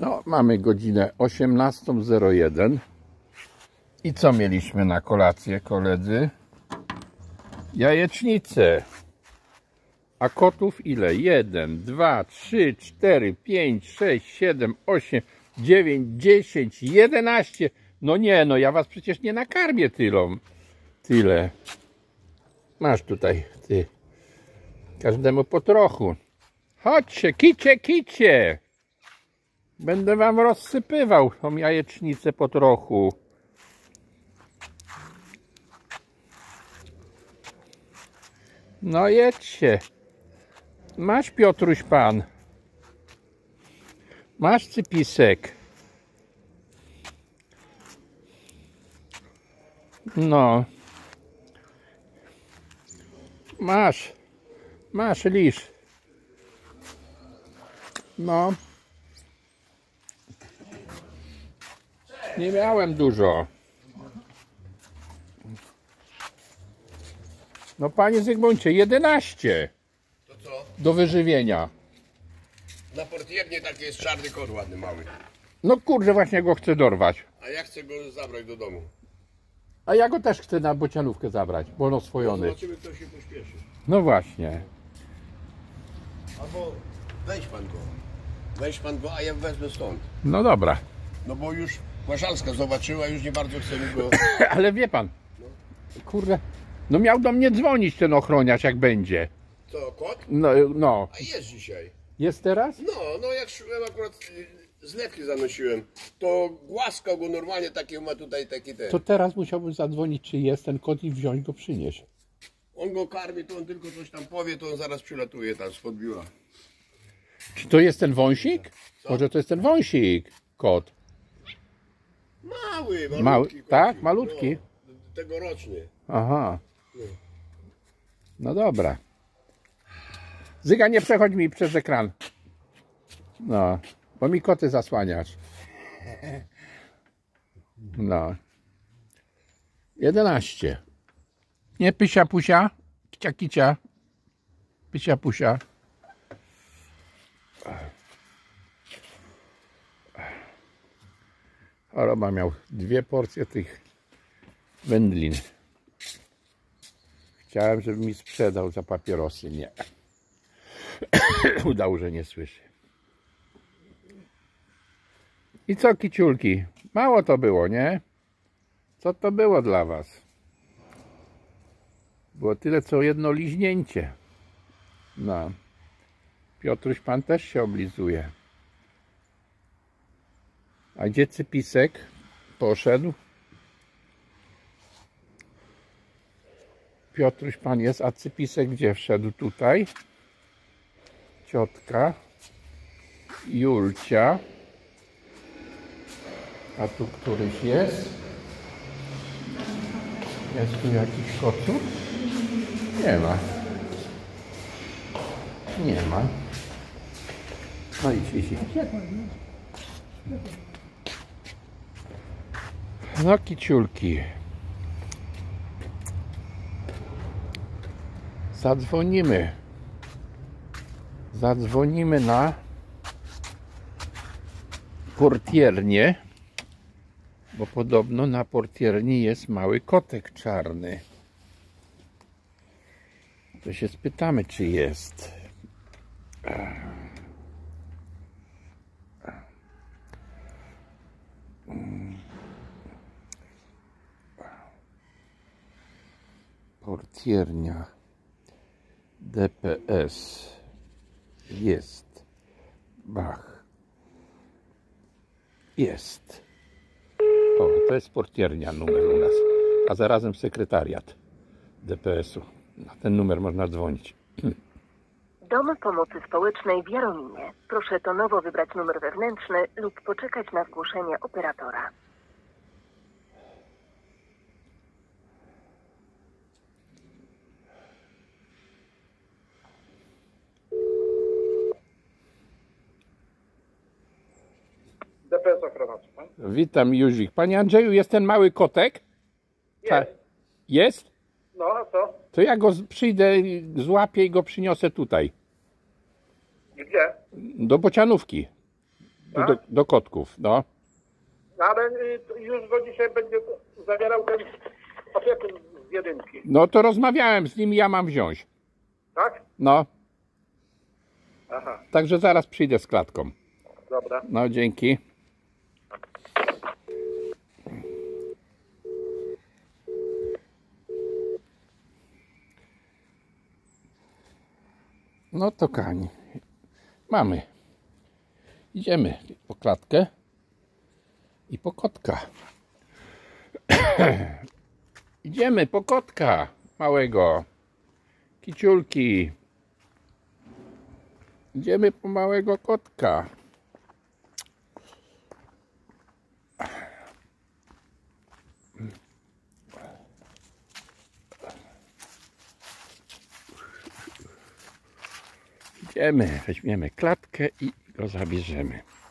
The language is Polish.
No, mamy godzinę 18:01. I co mieliśmy na kolację, koledzy? Jajecznicę. A kotów ile? 1, 2, 3, 4, 5, 6, 7, 8, 9, 10, 11. No nie, no ja was przecież nie nakarmię tyle. Masz tutaj, ty. Każdemu po trochu. Chodźcie, kicie. Będę wam rozsypywał tą jajecznicę po trochu. No jedźcie. Masz, Piotruś pan. Masz, Cypisek. No. Masz, lisz. No. Nie miałem dużo. No panie Zygmuncie, 11. To co? Do wyżywienia. Na portiernie taki jest czarny kot ładny, mały. No kurczę, właśnie go chcę dorwać. A ja chcę go zabrać do domu. A ja go też chcę na bocianówkę zabrać, bo on oswojony. Zobaczymy, kto się pośpieszy. No właśnie. Albo weź pan go, a ja wezmę stąd. No dobra. No bo już Łaszalska zobaczyła, już nie bardzo chce mi go... Ale wie pan, kurde, no miał do mnie dzwonić ten ochroniarz, jak będzie. Co, kot? No. A jest dzisiaj. Jest teraz? No jak szłem akurat zlewki zanosiłem, to głaskał go normalnie, takiego ma tutaj taki ten. To teraz musiałbym zadzwonić, czy jest ten kot i wziąć go przynieść. On go karmi, to on tylko coś tam powie, to on zaraz przylatuje tam spod biura. Czy to jest ten wąsik? Co? Może to jest ten wąsik, kot. Malutki. Tak? Malutki? No, tegoroczny. Aha. No dobra. Zyga, nie przechodź mi przez ekran. No, bo mi koty zasłaniasz. No. 11. Nie pysia pusia, kicia. Pysia pusia. Choroba miał 2 porcje tych wędlin. Chciałem, żeby mi sprzedał za papierosy. Nie. Udał, że nie słyszy. I co, kiciulki? Mało to było, nie? Co to było dla was? Było tyle, co jedno liźnięcie. No. Piotruś pan też się oblizuje. A gdzie Cypisek? Poszedł. Piotruś pan jest, a Cypisek gdzie wszedł? Tutaj. Ciotka. Julcia. A tu któryś jest? Jest tu jakiś kocur? Nie ma. Nie ma. No idź. No kiciulki. Zadzwonimy na portiernię, bo podobno na portierni jest mały kotek czarny. To się spytamy, czy jest. Portiernia DPS jest. Bach. Jest. O, to jest portiernia numer u nas. A zarazem sekretariat DPS-u. Na ten numer można dzwonić. Dom Pomocy Społecznej w Jarominie. Proszę tonowo wybrać numer wewnętrzny lub poczekać na zgłoszenie operatora. DPS ochrona, czy pan? Witam, Józik. Panie Andrzeju, jest ten mały kotek? Jest. Jest? No, a co? To ja go przyjdę, złapię i go przyniosę tutaj. Gdzie? Do bocianówki. Tu Tak? do kotków, no. No, ale już go dzisiaj będzie zawierał ten opiekun z jedynki. No to rozmawiałem z nim, ja mam wziąć. Tak? No, Aha, także zaraz przyjdę z klatką. dobra. No, dzięki. No to kochani, mamy. Idziemy po klatkę i po kotka. Idziemy po kotka małego. Kiciulki. Idziemy po małego kotka. Idziemy, weźmiemy klatkę i go zabierzemy.